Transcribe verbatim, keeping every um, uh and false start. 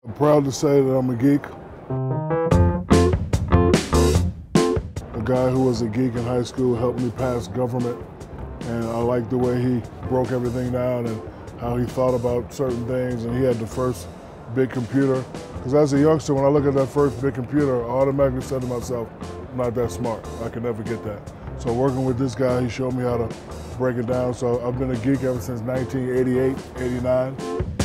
I'm proud to say that I'm a geek. A guy who was a geek in high school helped me pass government, and I like the way he broke everything down and how he thought about certain things, and he had the first big computer. Because as a youngster, when I look at that first big computer, I automatically said to myself, I'm not that smart, I can never get that. So working with this guy, he showed me how to break it down. So I've been a geek ever since nineteen eighty-eight, eighty-nine.